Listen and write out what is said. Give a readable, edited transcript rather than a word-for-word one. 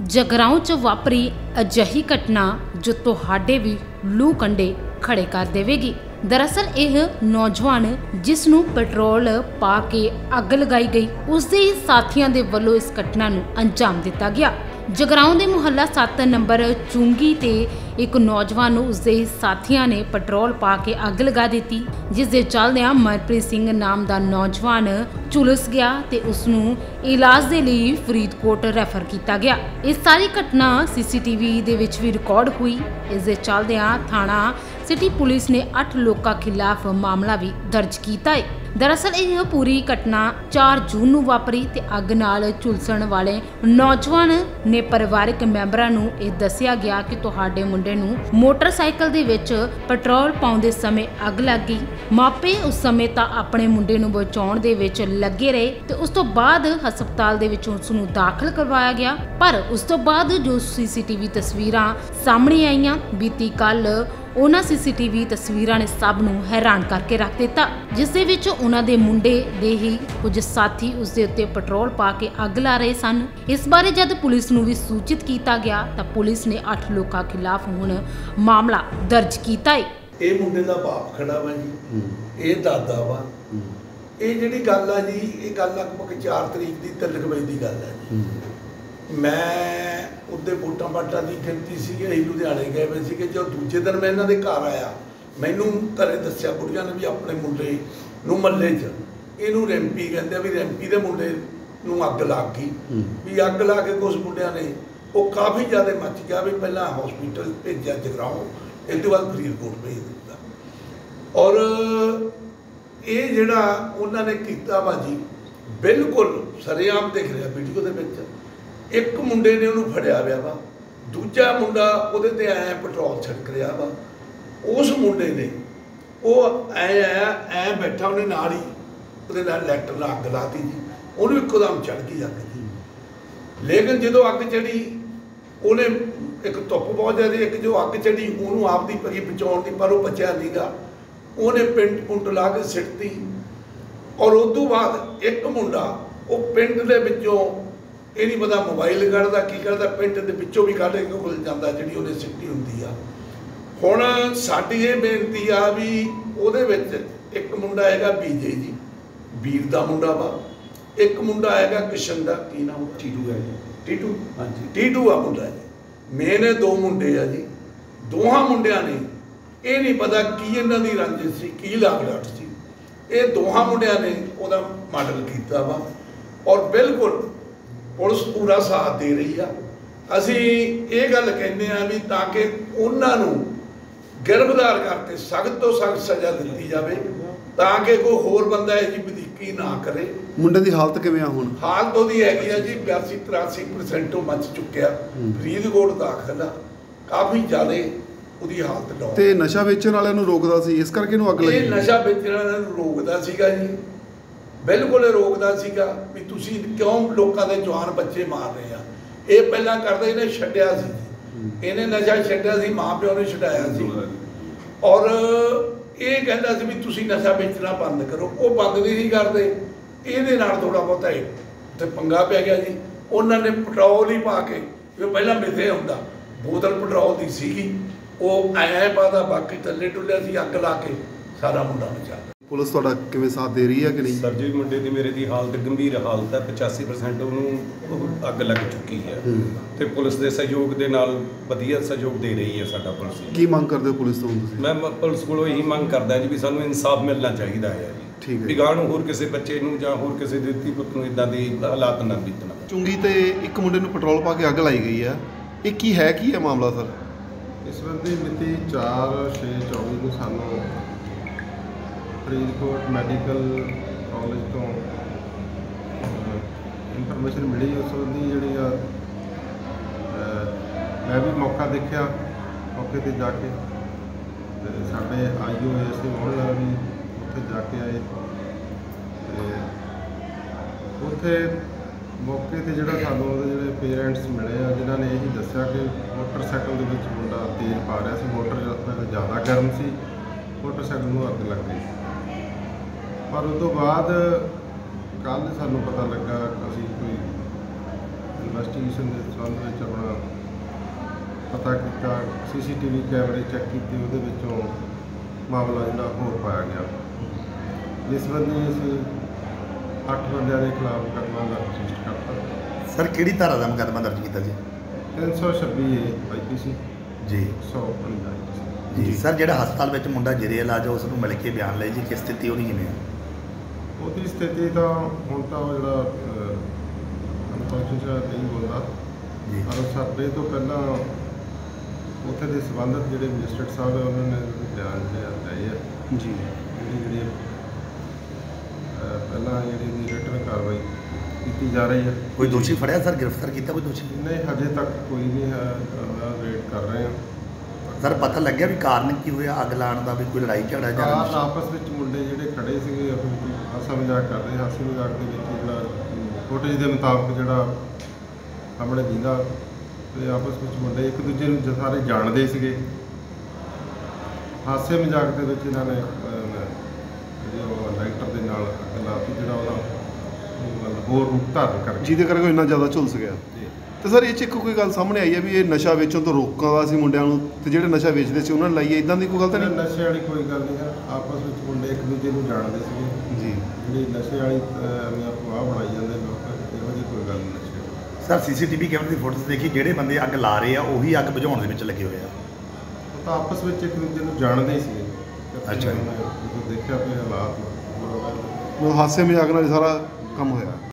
जगराओं च वापरी अजिही घटना जो तुहाडे भी लू कंडे खड़े कर देवेगी। दरअसल यह नौजवान जिसनूं पेट्रोल पा के अग लगाई गई उसके ही साथियों के वलों इस घटना नूं अंजाम दिता गया। जगराओं के मुहल्ला 7 नंबर चुंगी ते एक नौजवान नूं उसके साथियों ने पेट्रोल पा के अग लगा दी, जिस दे चलदिआं मनप्रीत सिंह नाम का नौजवान झुलस गया ते उसनूं इलाज के लिए फरीदकोट रैफर किया गया। इस सारी घटना CCTV दे विच भी रिकॉर्ड हुई। इस दे चलदिआं थाणा सिटी पुलिस ने 8 लोगों खिलाफ मामला भी दर्ज किया है। दरअसल यह पूरी घटना 4 जून नूं वापरी ते अग नाल झुलसण वाले नौजवान ने परिवारक मैंबरां नूं यह दस्सिया गया कि तुहाडे मुंडे नूं मोटरसाइकिल दे विच पेट्रोल पाउंदे समय अग लग गई। मापे उस समय तां अपने मुंडे नूं बचाउण दे विच लगे रहे ते उस तो बाद हस्पताल दे विच उस नूं दाखल करवाया गया। पर उस तो बाद जो CCTV तस्वीरां सामने आईयां बीती कल उन्हां CCTV तस्वीरां ने सब नूं हैरान करके रख दिता, जिस दे विच उन्हां दे मुंडे दे ही कुछ साथी उस दे उत्ते पेट्रोल पा के अग ला रहे सन। इस बारे जद पुलिस नूं भी सूचित किया गया तां पुलिस ने 8 लोगों खिलाफ हुण मामला दर्ज किया है। ये मुंडे दा बाप खड़ा वा जी, ये दादा वा। ये जिहड़ी गल आ जी, ये गल लगभग 4 तरीक की 3 वजे की गल है जी। मैं उदे वोटां वाटां की गिनती सी, असीं लुधियाणे गए हुए सी। जो दूजे दिन मैं इन्हां दे घर आया, मैनूं घरे दस्सिया बुढ़िया ने भी अपने मुंडे नूं मल्ले च इहनूं रिंपी कहंदे आ भी रिंपी दे मुंडे नूं अग लग गई। भी अग ला के कुछ मुंडिया ने वो काफ़ी ज़्यादा मच गया भी पहला हॉस्पिटल भेजा जगराओं, इस तो बाद फरीदकोट भेज दिता। और ये जिहड़ा उन्हां ने कीता वा जी बिल्कुल सरेआम दिख रहा वीडियो दे विच। एक मुंडे ने उन्होंने फड़िया हुआ वा, दूजा मुंडा उहदे ते ऐ पेट्रोल छिड़क रहा वा। उस मुंडे ने वो ऐ बैठा, उन्हें नाल ही उहदे नाल लैटर नाल अग लाती जी। उन्होंने एकदम चढ़ गई अग जी। लेकिन जो अग चढ़ी उन्हें एक धुप बहुत ज़्यादा, एक जो अग चढ़ी उन्होंने आपदी पगी बचाउण दी, पर वो बचिया नहीं गा। उन्हें पिंड पुंड ला के सिटती। और उस तो बाद एक मुंडा वो पिंड दे विचों ये नहीं पता मोबाइल कढ़दा की करदा, पिंड दे विचों भी कढ़ के खुल जाता जिहड़ी उहने सिੱਟੀ हुंदी आ। हुण साडी ये बेनती आ भी उहदे विच एक मुंडा हैगा बीजे जी, वीर दा मुंडा वा। एक मुंडा हैगा किशन दा, की नाम टीटू है जी, टीटू, हाँ जी टीटू आ मुंडा जी। मेन 2 मुंडे आ जी। दोहां मुंडियां ने ये नहीं पता की इन्हां दी रंजिश सी, की लाग डाट सी। ये दोहां मुंडियां ने उहदा मर्डर कीता वा। और बिल्कुल पुलिस पूरा साथ दे रही है। असी ये गल कहने भी ताकि उन्होंने गिरफ्तार करके सख्त तो सख्त सज़ा दी जाए, ताकि कोई होर बंदा है जी वधीकी ना करे। मुंडे की हालत किवें आ हुण? हालत उहदी हैगी है जी 82-83% मच चुक्या, फरीदकोट दाखिल आ। काफ़ी ज़्यादा उहदी हालत डाउन। ते नशा वेचण वालिआं नूं रोकदा सी, इस करके नूं अग लगी? नशा वेचण वालिआं नूं रोकदा सीगा जी, बिल्कुल रोकदा सीगा भी तुसीं क्यों लोकां दे जवान बच्चे मार रहे आ। ये पहला करदा इहने छड्डिया सी, इहने नशा छड्डिया सी, माँ प्यो ने छड्डाया सी। और ये कहंदा सी भी तुसीं नशा बेचना बंद करो, वो बंद नहीं करते। इहदे नाल थोड़ा बहुता ते पंगा पै गया जी। उन्हां ने पेट्रोल ही पा के, जो पहला मिथे हुंदा बोतल पेट्रोल दी सीगी, वो ऐ पादा बाकी थल्ले टुल्लिया सी, अग ला के सारा मुंडा मचा। पुलिस तुहाडा किवें साथ दे रही है कि नहीं? सर जी मुंडे की मेरे की हालत गंभीर हालत है, 85% उन्होंने अग लग चुकी है। तो पुलिस के सहयोग के नाल वधिया सहयोग दे रही है साडा पुलिस। की मंग करते हो पुलिस तो? मैं पुलिस को यही मंग करदा जी भी सानू इंसाफ मिलना चाहिए है जी। ठीक है। भी गां नूं होर किसी बच्चे नूं जां होर किसी धी पुत नूं इदां दी हालात ना बीतना। चुंगी ते एक मुंडे नूं पेट्रोल पा के अग लाई गई है, ये की है मामला सर? इस संबंधी मिति 4/6/24 ਨੂੰ ਸਾਨੂੰ फरीदकोट मैडिकल कॉलेज तो इनफॉर्मेशन मिली। उस संबंधी जी मैं भी मौका देखा, मौके पर जाके साढ़े IO ऐसे मोहल्ला भी उत्थे जाके आए। उत्थे मौके पर जोड़ा सानू जो पेरेंट्स मिले जिन्होंने यही दसिया कि मोटरसाइकिल के मुंडा तेल पा रहा सी, मोटर ज़्यादा गर्म सी, मोटरसाइकिल में अग लग गई। पर उस तो बाद कल सानू पता लगा, असी कोई ਇਨਵੈਸਟੀਗੇਸ਼ਨ ਦੇ ਸੰਬੰਧ ਵਿੱਚ ਆਪਣਾ ਪਤਾ ਕੀਤਾ, CCTV ਕੈਮਰੇ ਚੈੱਕ ਕੀਤੇ, ਉਹਦੇ ਵਿੱਚੋਂ ਮਾਮਲਾ ਜਿਹੜਾ ਹੋਰ ਪਾਇਆ ਗਿਆ, ਜਿਸ ਸੰਬੰਧੀ ਅਸੀਂ 8 ਬੰਦਿਆਂ ਦੇ ਖਿਲਾਫ ਮੁਕੱਦਮਾ ਦਰਜ ਕਰਤਾ। ਸਰ ਕਿਹੜੀ ਧਾਰਾ ਦਾ ਮੁਕੱਦਮਾ ਦਰਜ ਕੀਤਾ ਜੀ? 326 IPC ਜੀ 159 ਜੀ। ਸਰ ਜਿਹੜਾ ਹਸਪਤਾਲ ਵਿੱਚ ਮੁੰਡਾ ਜੇਰੇ ਇਲਾਜ ਉਸ ਨੂੰ ਮਿਲ ਕੇ ਬਿਆਨ ਲਏ ਜੀ, ਕਿਸ ਸਥਿਤੀ ਉਹਦੀ ਕਿਵੇਂ ਹੈ? ਉਹਦੀ ਸਥਿਤੀ ਤਾਂ ਹੁਣ ਤਾਂ ਉਹ ਜਿਹੜਾ ਅਨਕੌਂਸ਼ੀਅਸ ਨਹੀਂ ਬੋਲਦਾ ਜੀ। ਪਰ ਸਾਡੇ ਤੋਂ ਪਹਿਲਾਂ ਉੱਥੇ ਦੇ ਸੰਬੰਧਿਤ ਜਿਹੜੇ ਮੈਜਿਸਟਰੇਟ ਸਾਹਿਬ ਹੈ ਉਹਨਾਂ ਨੇ ਬਿਆਨ ਲਏ ਆ ਜੀ। ਜਿਹੜੀ ਪਹਿਲਾਂ ਜਿਹੜੀ ਰਿਟਨ ਕਾਰਵਾਈ ਕੀਤੀ ਜਾ ਰਹੀ ਹੈ। ਕੋਈ ਦੋਸ਼ੀ ਫੜਿਆ ਸਰ, ਗ੍ਰਿਫਤਾਰ ਕੀਤਾ ਕੋਈ ਦੋਸ਼ੀ? ਨਹੀਂ, ਹਜੇ ਤੱਕ ਕੋਈ ਨਹੀਂ ਹੈ, ਵੇਟ ਕਰ ਰਹੇ ਹਾਂ। ਸਰ ਪਤਾ ਲੱਗਿਆ ਵੀ ਕਾਰਨ ਕੀ ਹੋਇਆ ਅੱਗ ਲਾਉਣ ਦਾ, ਵੀ ਕੋਈ ਲੜਾਈ ਝਗੜਾ ਜਾਂ ਕਾਰਨ ਆਪਸ ਵਿੱਚ ਮੁੰਡੇ ਜਿਹੜੇ ਖੜੇ ਸੀਗੇ ਹਾਸਾ ਮਜ਼ਾਕ ਕਰਦੇ, ਹਾਸੇ ਮਜ਼ਾਕ ਦੇ ਵਿੱਚ ਜਿਹੜਾ ਫੁਟੇਜ ਦੇ ਮੁਤਾਬਕ ਜਿਹੜਾ ਆਪਣੇ ਦਿੰਦਾ ਤੇ ਆਪਸ ਵਿੱਚ ਮੁੰਡੇ ਇੱਕ ਦੂਜੇ ਨੂੰ ਸਾਰੇ ਜਾਣਦੇ ਸੀਗੇ। ਹਾਸੇ ਮਜ਼ਾਕ ਦੇ ਵਿੱਚ ਇਹਨਾਂ ਨੇ ਜਿਹੜੇ ਉਹ ਲਾਈਟਰ ਦੇ ਨਾਲ ਅੱਗ ਲਾਤੀ, ਜਿਹੜਾ ਉਹਦਾ ਮਤਲਬ ਹੋਰ ਰੂਪ ਧਾਰਨ ਕਰ ਗਿਆ। ਜਿਹਦੇ ਕਰਕੇ ਇੰਨਾ ਜ਼ਿਆਦਾ ਝੁਲਸ ਗਿਆ। ਤੇ ਸਰ ਇਹ 'ਚ ਇੱਕ ਕੋਈ ਗੱਲ ਸਾਹਮਣੇ ਆਈ ਹੈ ਵੀ ਇਹ ਨਸ਼ਾ ਵੇਚਣ ਤੋਂ ਰੋਕਣ ਦਾ ਸੀ ਮੁੰਡਿਆਂ ਨੂੰ, ਤੇ ਜਿਹੜੇ ਨਸ਼ਾ ਵੇਚਦੇ ਸੀ ਉਹਨਾਂ ਨੇ ਲਾਈ ਹੈ, ਇਦਾਂ ਦੀ ਕੋਈ ਗੱਲ ਤਾਂ ਨਹੀਂ? ਨਸ਼ੇ ਵਾਲੀ ਕੋਈ ਗੱਲ ਨਹੀਂ ਹੈ, ਆਪਸ ਵਿੱਚ ਮੁੰਡੇ ਇੱਕ ਦੂਜੇ ਨੂੰ ਜਾਣਦੇ ਸੀਗੇ ਜੀ। ਜਿਹੜੀ ਨਸ਼ੇ ਵਾਲੀ ਐਵੇਂ ਅਫਵਾਹ ਬਣਾਈ ਜਾਂਦੇ ਲੋਕ, ਇਹੋ ਜਿਹੀ ਕੋਈ ਗੱਲ ਨਹੀਂ ਨਸ਼ੇ ਵਾਲੀ। ਸਰ CCTV ਕੈਮਰੇ ਦੀ ਫੋਟੋਸ ਦੇਖੀ, ਜਿਹੜੇ ਬੰਦੇ ਅੱਗ ਲਾ ਰਹੇ ਆ ਉਹੀ ਅੱਗ ਬੁਝਾਉਣ ਦੇ ਵਿੱਚ ਲੱਗੇ ਹੋਏ ਆ। ਉਹ ਤਾਂ ਆਪਸ ਵਿੱਚ ਇੱਕ ਦੂਜੇ ਨੂੰ ਜਾਣਦੇ ਹੀ ਸੀਗੇ। ਅੱਛਾ ਜੀ। ਜਦੋਂ ਦੇਖਿਆ ਵੀ ਹਾਲਾਤ ਮਤਲਬ ਹਾਸੇ ਮਜ਼ਾਕ ਨਾਲ ਹੀ ਸਾਰਾ ਕੰਮ ਹੋਇਆ।